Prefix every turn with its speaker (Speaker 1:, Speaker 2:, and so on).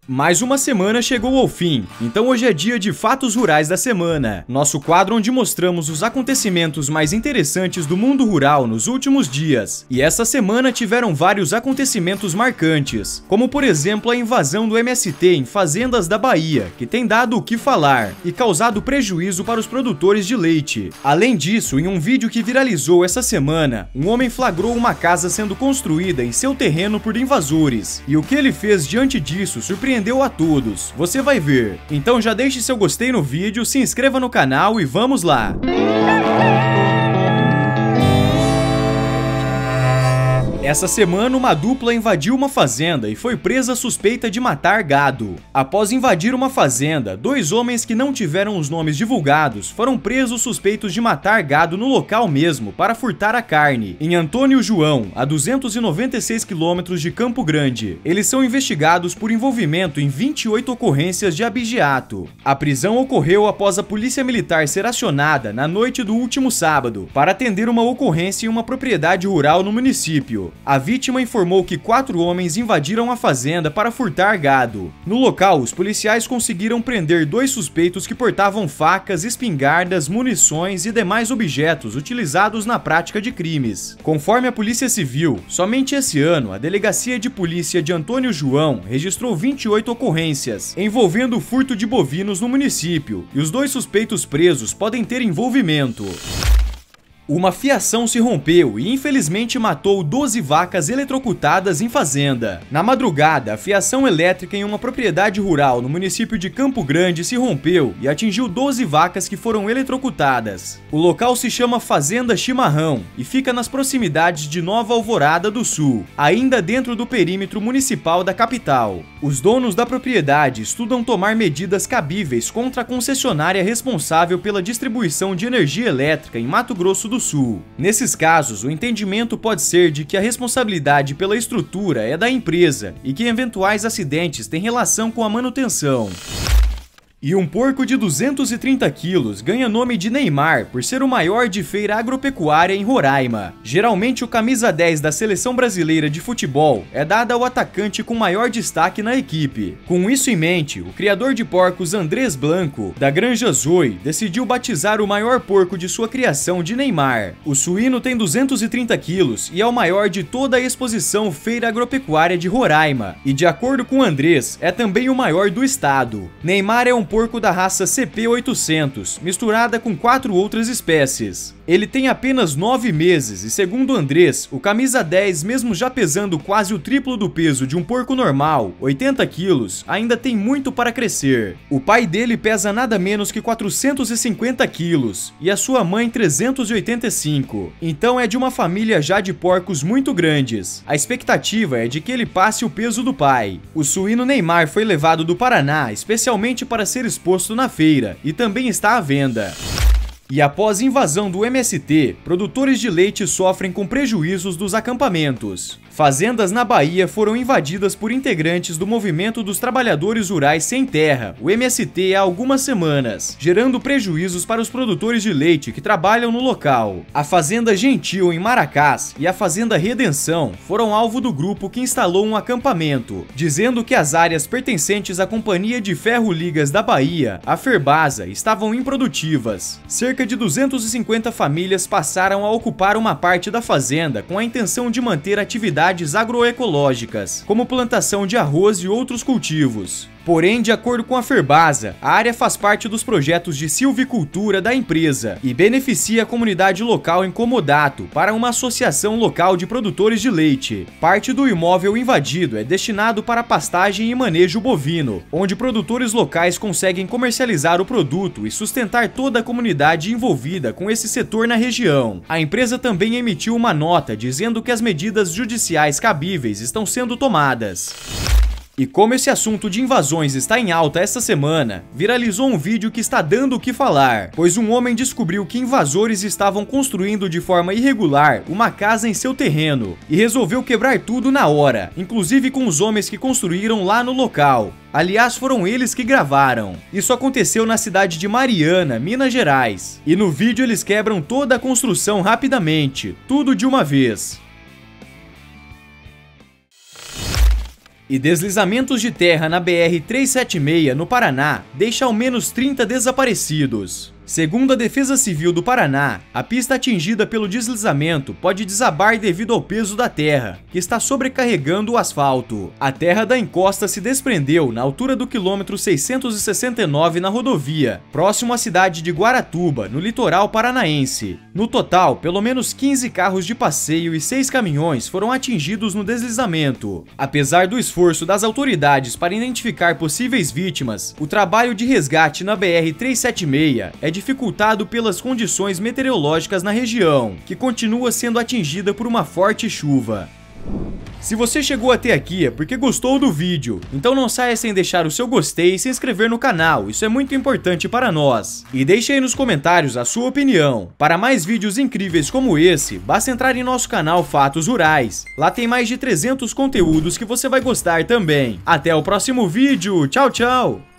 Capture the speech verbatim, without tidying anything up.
Speaker 1: Mais uma semana chegou ao fim, então hoje é dia de Fatos Rurais da Semana, nosso quadro onde mostramos os acontecimentos mais interessantes do mundo rural nos últimos dias. E essa semana tiveram vários acontecimentos marcantes, como por exemplo a invasão do M S T em fazendas da Bahia, que tem dado o que falar e causado prejuízo para os produtores de leite. Além disso, em um vídeo que viralizou essa semana, um homem flagrou uma casa sendo construída em seu terreno por invasores, e o que ele fez diante disso surpreendeu Surpreendeu a todos, você vai ver. Então já deixe seu gostei no vídeo, se inscreva no canal e vamos lá! Essa semana, uma dupla invadiu uma fazenda e foi presa suspeita de matar gado. Após invadir uma fazenda, dois homens que não tiveram os nomes divulgados foram presos suspeitos de matar gado no local mesmo para furtar a carne, em Antônio João, a duzentos e noventa e seis quilômetros de Campo Grande. Eles são investigados por envolvimento em vinte e oito ocorrências de abigeato. A prisão ocorreu após a polícia militar ser acionada na noite do último sábado para atender uma ocorrência em uma propriedade rural no município. A vítima informou que quatro homens invadiram a fazenda para furtar gado. No local, os policiais conseguiram prender dois suspeitos que portavam facas, espingardas, munições e demais objetos utilizados na prática de crimes. Conforme a Polícia Civil, somente esse ano, a Delegacia de Polícia de Antônio João registrou vinte e oito ocorrências envolvendo o furto de bovinos no município, e os dois suspeitos presos podem ter envolvimento. Uma fiação se rompeu e infelizmente matou doze vacas eletrocutadas em fazenda. Na madrugada, a fiação elétrica em uma propriedade rural no município de Campo Grande se rompeu e atingiu doze vacas que foram eletrocutadas. O local se chama Fazenda Chimarrão e fica nas proximidades de Nova Alvorada do Sul, ainda dentro do perímetro municipal da capital. Os donos da propriedade estudam tomar medidas cabíveis contra a concessionária responsável pela distribuição de energia elétrica em Mato Grosso do Sul. Nesses casos, o entendimento pode ser de que a responsabilidade pela estrutura é da empresa e que eventuais acidentes têm relação com a manutenção. E um porco de duzentos e trinta quilos ganha nome de Neymar por ser o maior de feira agropecuária em Roraima. Geralmente o camisa dez da seleção brasileira de futebol é dada ao atacante com maior destaque na equipe. Com isso em mente, o criador de porcos Andrés Blanco, da Granja Zoe, decidiu batizar o maior porco de sua criação de Neymar. O suíno tem duzentos e trinta quilos e é o maior de toda a exposição Feira Agropecuária de Roraima, e de acordo com Andrés, é também o maior do estado. Neymar é um porco da raça C P oitocentos, misturada com quatro outras espécies. Ele tem apenas nove meses e, segundo Andrés, o camisa dez, mesmo já pesando quase o triplo do peso de um porco normal, oitenta quilos, ainda tem muito para crescer. O pai dele pesa nada menos que quatrocentos e cinquenta quilos e a sua mãe trezentos e oitenta e cinco, então é de uma família já de porcos muito grandes. A expectativa é de que ele passe o peso do pai. O suíno Neymar foi levado do Paraná especialmente para ser exposto na feira e também está à venda. E após invasão do M S T, produtores de leite sofrem com prejuízos dos acampamentos. Fazendas na Bahia foram invadidas por integrantes do Movimento dos Trabalhadores Rurais Sem Terra, o M S T, há algumas semanas, gerando prejuízos para os produtores de leite que trabalham no local. A Fazenda Gentil, em Maracás, e a Fazenda Redenção foram alvo do grupo que instalou um acampamento, dizendo que as áreas pertencentes à Companhia de Ferro Ligas da Bahia, a Ferbasa, estavam improdutivas. Cerca de duzentas e cinquenta famílias passaram a ocupar uma parte da fazenda com a intenção de manter atividades agroecológicas, como plantação de arroz e outros cultivos. Porém, de acordo com a Ferbasa, a área faz parte dos projetos de silvicultura da empresa e beneficia a comunidade local em comodato para uma associação local de produtores de leite. Parte do imóvel invadido é destinado para pastagem e manejo bovino, onde produtores locais conseguem comercializar o produto e sustentar toda a comunidade envolvida com esse setor na região. A empresa também emitiu uma nota dizendo que as medidas judiciais cabíveis estão sendo tomadas. E como esse assunto de invasões está em alta essa semana, viralizou um vídeo que está dando o que falar, pois um homem descobriu que invasores estavam construindo de forma irregular uma casa em seu terreno e resolveu quebrar tudo na hora, inclusive com os homens que construíram lá no local. Aliás, foram eles que gravaram. Isso aconteceu na cidade de Mariana, Minas Gerais. E no vídeo eles quebram toda a construção rapidamente, tudo de uma vez. E deslizamentos de terra na B R trezentos e setenta e seis, no Paraná, deixa ao menos trinta desaparecidos. Segundo a Defesa Civil do Paraná, a pista atingida pelo deslizamento pode desabar devido ao peso da terra, que está sobrecarregando o asfalto. A terra da encosta se desprendeu na altura do quilômetro seiscentos e sessenta e nove na rodovia, próximo à cidade de Guaratuba, no litoral paranaense. No total, pelo menos quinze carros de passeio e seis caminhões foram atingidos no deslizamento. Apesar do esforço das autoridades para identificar possíveis vítimas, o trabalho de resgate na B R trezentos e setenta e seis é dificultado pelas condições meteorológicas na região, que continua sendo atingida por uma forte chuva. Se você chegou até aqui é porque gostou do vídeo, então não saia sem deixar o seu gostei e se inscrever no canal, isso é muito importante para nós. E deixe aí nos comentários a sua opinião. Para mais vídeos incríveis como esse, basta entrar em nosso canal Fatos Rurais. Lá tem mais de trezentos conteúdos que você vai gostar também. Até o próximo vídeo, tchau, tchau!